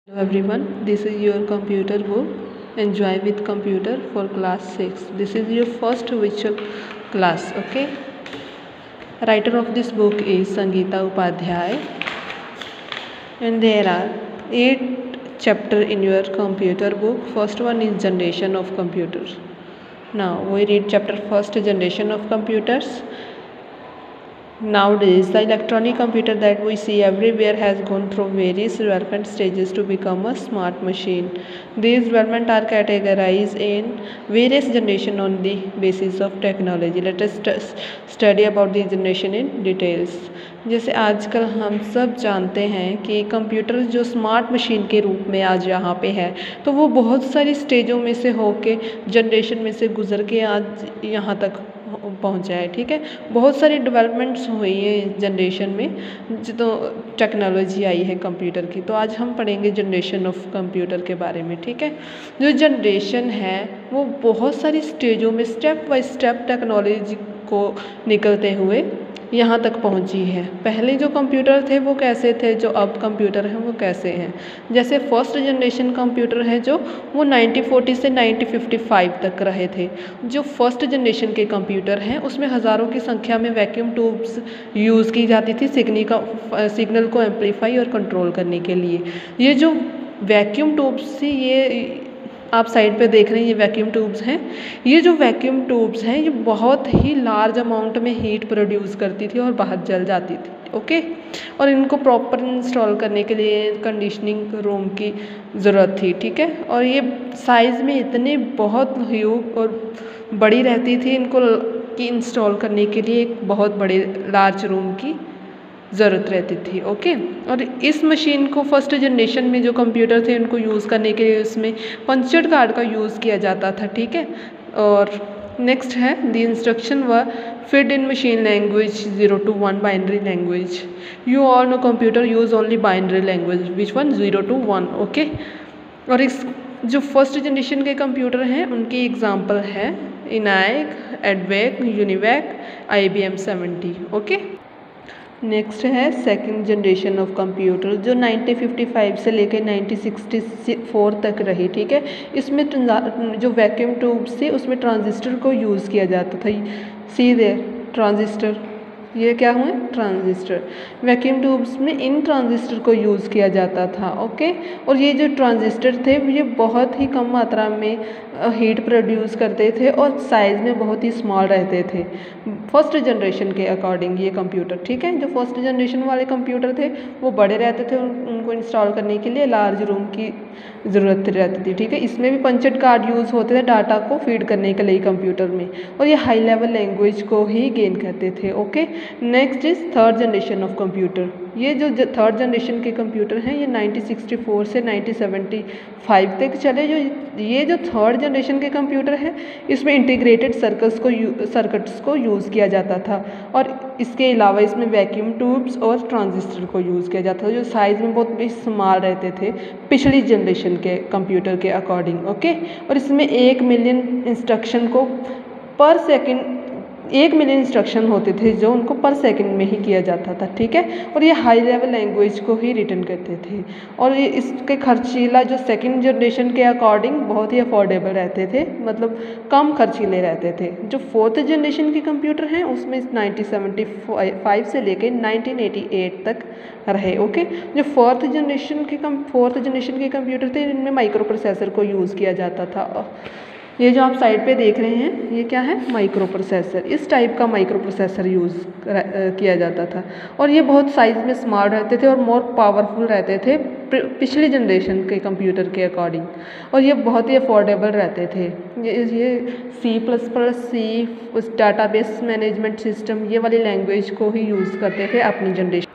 Hello everyone, this is your computer book Enjoy with Computer for class 6. This is your first virtual class, okay? Writer of this book is Sangeeta Upadhyay, and there are 8 chapters in your computer book. First one is Generation of Computers. Now we read chapter first, Generation of Computers. Nowadays, the electronic computer that we see everywhere has gone through various development stages to become a smart machine. These developments are categorized in various generations on the basis of technology. Let us study about the generation in details. जैसे आजकल हम सब जानते हैं कि computer जो smart machine के रूप में आज यहाँ पे है, तो वो बहुत सारी स्टेजों में से होके जनरेशन में से गुजर के आज यहाँ तक पहुँचा है। ठीक है, बहुत सारी डेवलपमेंट्स हुई है जनरेशन में, जो टेक्नोलॉजी आई है कंप्यूटर की। तो आज हम पढ़ेंगे जनरेशन ऑफ कंप्यूटर के बारे में। ठीक है, जो जनरेशन है वो बहुत सारी स्टेजों में स्टेप बाय स्टेप टेक्नोलॉजी को निकलते हुए यहाँ तक पहुँची है। पहले जो कंप्यूटर थे वो कैसे थे, जो अब कंप्यूटर हैं वो कैसे हैं। जैसे फर्स्ट जनरेशन कंप्यूटर है जो वो 1940 से 1955 तक रहे थे। जो फर्स्ट जनरेशन के कंप्यूटर हैं उसमें हज़ारों की संख्या में वैक्यूम ट्यूब्स यूज़ की जाती थी सिग्नल को एम्पलीफाई और कंट्रोल करने के लिए। ये जो वैक्यूम ट्यूब्स थी, ये आप साइड पे देख रहे हैं, ये वैक्यूम ट्यूब्स हैं। ये जो वैक्यूम ट्यूब्स हैं ये बहुत ही लार्ज अमाउंट में हीट प्रोड्यूस करती थी और बाहर जल जाती थी। ओके, और इनको प्रॉपर इंस्टॉल करने के लिए कंडीशनिंग रूम की ज़रूरत थी। ठीक है, और ये साइज़ में इतने बहुत ह्यूज और बड़ी रहती थी, इनको कि इंस्टॉल करने के लिए एक बहुत बड़े लार्ज रूम की ज़रूरत रहती थी। ओके, और इस मशीन को फर्स्ट जनरेशन में जो कंप्यूटर थे उनको यूज़ करने के लिए उसमें पंचड कार्ड का यूज़ किया जाता था। ठीक है, और नेक्स्ट है the instruction we feed in machine language 0 to 1 binary language. You all know computer use only binary language which one 0 to 1। Okay, और इस जो फर्स्ट जनरेशन के कंप्यूटर हैं उनकी एग्जांपल है ENIAC, EDVAC, UNIVAC, IBM 70। Okay, next है second generation of computer जो 1955 से लेकर 1964 तक रही। ठीक है, इसमें जो वैक्यूम ट्यूब्स थी उसमें ट्रांजिस्टर को यूज़ किया जाता था। सीधे ट्रांजिस्टर, ये क्या हुए ट्रांजिस्टर, वैक्यूम ट्यूब्स में इन ट्रांजिस्टर को यूज़ किया जाता था। ओके, और ये जो ट्रांजिस्टर थे ये बहुत ही कम मात्रा में हीट प्रोड्यूस करते थे और साइज़ में बहुत ही स्मॉल रहते थे फर्स्ट जनरेशन के अकॉर्डिंग ये कंप्यूटर। ठीक है, जो फर्स्ट जनरेशन वाले कंप्यूटर थे वो बड़े रहते थे, उनको इंस्टॉल करने के लिए लार्ज रूम की ज़रूरत रहती थी। ठीक है, इसमें भी पंचड कार्ड यूज़ होते थे डाटा को फीड करने के लिए कंप्यूटर में, और ये हाई लेवल लैंग्वेज को ही गेन करते थे। Okay, next is third generation of computer. ये जो थर्ड जनरेशन के कंप्यूटर हैं ये 1964 से 1975 तक चले। ये जो थर्ड जनरेशन के कंप्यूटर हैं इसमें इंटीग्रेटेड सर्किट्स को यूज़ किया जाता था, और इसके अलावा इसमें वैक्यूम ट्यूब्स और ट्रांजिस्टर को यूज़ किया जाता था जो साइज़ में बहुत भी स्मॉल रहते थे पिछली जनरेशन के कंप्यूटर के अकॉर्डिंग। ओके, और इसमें 1 मिलियन इंस्ट्रक्शन को पर सेकेंड 1 मिलियन इंस्ट्रक्शन होते थे जो उनको पर सेकंड में ही किया जाता था। ठीक है, और ये हाई लेवल लैंग्वेज को ही रिटर्न करते थे, और ये इसके खर्चीला जो सेकंड जनरेशन के अकॉर्डिंग बहुत ही अफोर्डेबल रहते थे, मतलब कम खर्चीले रहते थे। जो फोर्थ जनरेशन के कंप्यूटर हैं उसमें 1975 से लेकर 1988 तक रहे। ओके, जो फोर्थ जनरेशन के कंप्यूटर थे इनमें माइक्रो प्रोसेसर को यूज़ किया जाता था। ये जो आप साइड पे देख रहे हैं ये क्या है, माइक्रो प्रोसेसर। इस टाइप का माइक्रो प्रोसेसर यूज़ किया जाता था, और ये बहुत साइज़ में स्मॉल रहते थे और मोर पावरफुल रहते थे पिछली जनरेशन के कंप्यूटर के अकॉर्डिंग, और ये बहुत ही अफोर्डेबल रहते थे। ये C++, उस डाटाबेस मैनेजमेंट सिस्टम, ये वाली लैंग्वेज को ही यूज़ करते थे अपनी जनरेशन।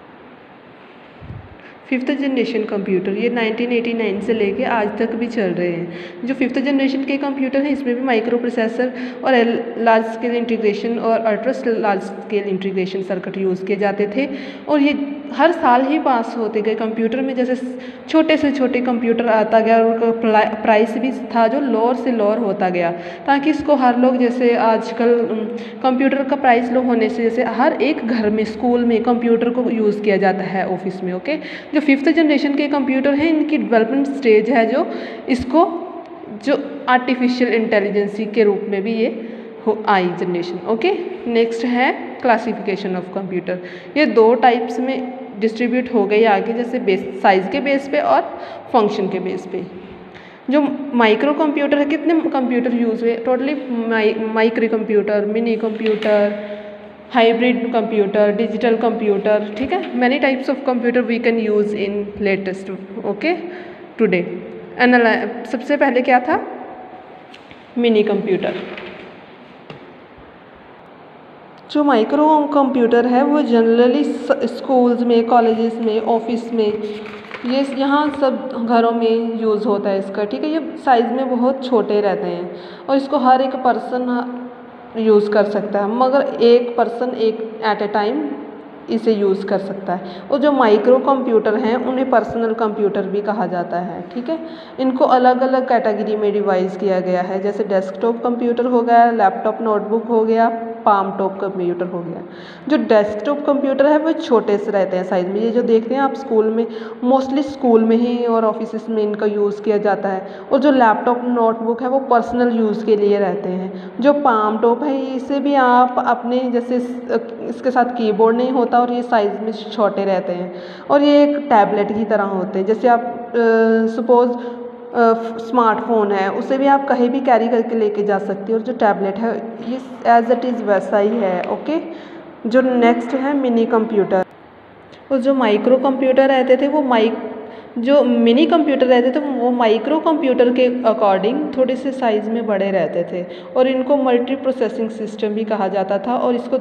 फिफ्थ जनरेशन कंप्यूटर ये 1989 से लेके आज तक भी चल रहे हैं। जो फिफ्थ जनरेशन के कंप्यूटर हैं इसमें भी माइक्रो प्रोसेसर और लार्ज स्केल इंटीग्रेशन और ultra large scale integration circuit use किए जाते थे, और ये हर साल ही पास होते गए कंप्यूटर में, जैसे छोटे से छोटे कंप्यूटर आता गया और उनका प्राइस भी था जो लोअर से लोअर होता गया, ताकि इसको हर लोग, जैसे आजकल कंप्यूटर का प्राइस लो होने से जैसे हर एक घर में, स्कूल में कंप्यूटर को यूज़ किया जाता है, ऑफिस में। ओके, जो 5th जनरेशन के कंप्यूटर हैं, इनकी डेवलपमेंट स्टेज है जो इसको जो आर्टिफिशियल इंटेलिजेंसी के रूप में भी ये आई जनरेशन। ओके, नेक्स्ट है क्लासिफिकेशन ऑफ कंप्यूटर। ये 2 टाइप्स में डिस्ट्रीब्यूट हो गई आगे, जैसे बेस साइज़ के बेस पे और फंक्शन के बेस पे। जो माइक्रो कंप्यूटर है, कितने कंप्यूटर यूज़ हुए totally? Micro computer, mini computer, hybrid computer, digital computer, ठीक है। Many types of computer we can use in latest, okay, today. सबसे पहले क्या था? Mini computer. जो माइक्रो कंप्यूटर है वो जनरली स्कूल्स में, कॉलेजेस में, ऑफिस में, ये यहाँ सब घरों में यूज़ होता है इसका, ठीक है। ये साइज़ में बहुत छोटे रहते हैं और इसको हर एक पर्सन यूज़ कर सकता है, मगर एक पर्सन एट ए टाइम इसे यूज़ कर सकता है। और जो माइक्रो कंप्यूटर हैं उन्हें पर्सनल कंप्यूटर भी कहा जाता है, ठीक है। इनको अलग अलग कैटेगरी में डिवाइड किया गया है, जैसे डेस्कटॉप कंप्यूटर हो गया, लैपटॉप नोटबुक हो गया, पाम टॉप कंप्यूटर हो गया। जो डेस्कटॉप कंप्यूटर है वो छोटे से रहते हैं साइज़ में, ये जो देखते हैं आप स्कूल में, मोस्टली स्कूल में ही और ऑफिस में इनका यूज़ किया जाता है। और जो लैपटॉप नोटबुक है वो पर्सनल यूज़ के लिए रहते हैं। जो पाम टॉप है इसे भी आप अपने, जैसे इसके साथ कीबोर्ड नहीं होता और ये साइज़ में छोटे रहते हैं, और ये एक टैबलेट की तरह होते हैं। जैसे आप सपोज़ स्मार्टफोन है, उसे भी आप कहीं भी कैरी करके लेके जा सकते हो, और जो टैबलेट है ये एज इट इज़ वैसा ही है, ओके। जो नेक्स्ट है मिनी कंप्यूटर। और जो माइक्रो कंप्यूटर रहते थे वो जो मिनी कंप्यूटर रहते थे वो माइक्रो कंप्यूटर के अकॉर्डिंग थोड़े से साइज़ में बड़े रहते थे, और इनको मल्टी प्रोसेसिंग सिस्टम भी कहा जाता था, और इसको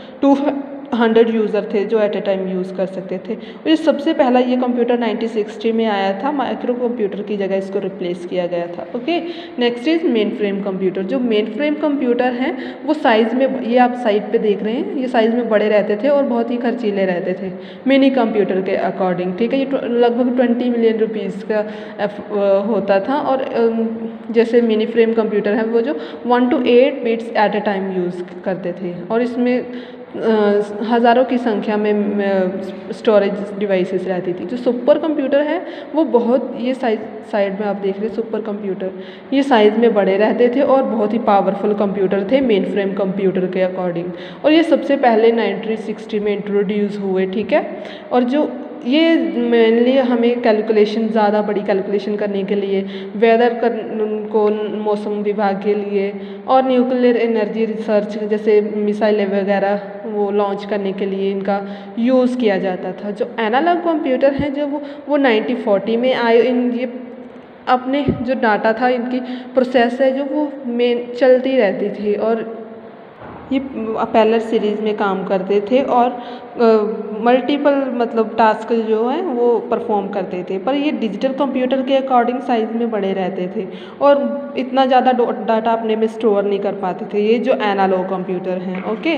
200 यूज़र थे जो एट ए टाइम यूज़ कर सकते थे। और ये सबसे पहला ये कंप्यूटर 1960 में आया था, माइक्रो कंप्यूटर की जगह इसको रिप्लेस किया गया था, okay. Next is main frame computer. जो मेन फ्रेम कंप्यूटर हैं वो साइज़ में, ये आप साइड पे देख रहे हैं, ये साइज़ में बड़े रहते थे और बहुत ही खर्चीले रहते थे मिनी कंप्यूटर के अकॉर्डिंग, ठीक है। ये लगभग 20 मिलियन रुपीज़ का होता था। और जैसे मिनी फ्रेम कंप्यूटर है वो जो 1 to 8 bits at a time use करते थे, और इसमें हज़ारों की संख्या में स्टोरेज डिवाइसेस रहती थी। जो सुपर कंप्यूटर है वो बहुत, ये साइड में आप देख रहे हैं सुपर कंप्यूटर, ये साइज़ में बड़े रहते थे और बहुत ही पावरफुल कंप्यूटर थे मेन फ्रेम कंप्यूटर के अकॉर्डिंग, और ये सबसे पहले 1960 में इंट्रोड्यूस हुए, ठीक है। और जो ये मेनली हमें कैलकुलेशन, ज़्यादा बड़ी कैलकुलेशन करने के लिए, वेदर को, मौसम विभाग के लिए, और न्यूक्लियर एनर्जी रिसर्च जैसे मिसाइलें वगैरह वो लॉन्च करने के लिए इनका यूज़ किया जाता था। जो एनालॉग कंप्यूटर हैं जो वो 1940 में आए। ये अपने जो डाटा था, इनकी प्रोसेस है जो वो मेन चलती रहती थी, और ये पैरेलल सीरीज़ में काम करते थे, और मल्टीपल मतलब टास्क जो है वो परफॉर्म करते थे। पर ये डिजिटल कंप्यूटर के अकॉर्डिंग साइज़ में बड़े रहते थे और इतना ज़्यादा डाटा अपने में स्टोर नहीं कर पाते थे, ये जो एनालॉग कंप्यूटर हैं, okay.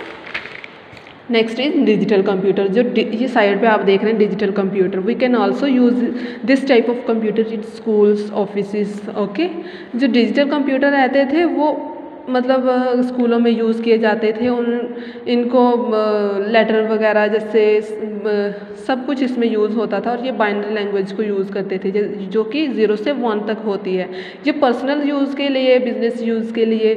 Next is digital computer. जो ये साइड पे आप देख रहे हैं digital computer, we can also use this type of computer in schools, offices, okay. जो डिजिटल कंप्यूटर रहते थे वो मतलब स्कूलों में यूज़ किए जाते थे। इनको लेटर वगैरह जैसे सब कुछ इसमें यूज़ होता था, और ये बाइनरी लैंग्वेज को यूज़ करते थे जो कि 0 से 1 तक होती है। ये पर्सनल यूज़ के लिए, बिजनेस यूज़ के लिए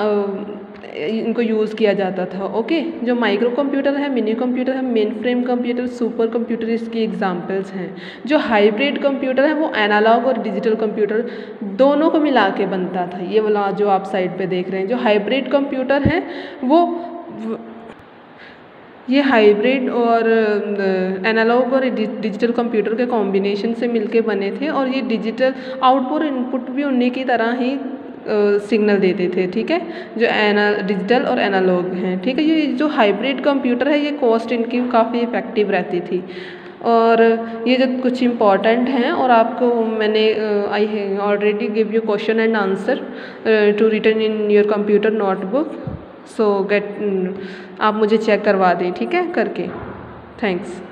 इनको यूज़ किया जाता था, ओके। जो माइक्रो कंप्यूटर है, मिनी कंप्यूटर है, main frame computer, super computer इसकी एग्जांपल्स हैं। जो हाइब्रिड कंप्यूटर है वो एनालॉग और डिजिटल कंप्यूटर दोनों को मिला के बनता था। ये वाला जो आप साइड पे देख रहे हैं, जो हाइब्रिड कंप्यूटर है वो ये हाइब्रिड और एनालॉग और डिजिटल कंप्यूटर के कॉम्बिनेशन से मिलके बने थे, और ये डिजिटल आउटपुट इनपुट भी उन्हीं की तरह ही सिग्नल देते थे, ठीक है। जो डिजिटल और एनालॉग हैं, ठीक है। ये जो हाइब्रिड कंप्यूटर है ये कॉस्ट इनकी काफ़ी इफ़ेक्टिव रहती थी। और ये जो कुछ इम्पॉर्टेंट हैं, और आपको मैंने आई है already give you question and answer to written in your computer notebook, so आप मुझे चेक करवा दें, ठीक है, करके। थैंक्स।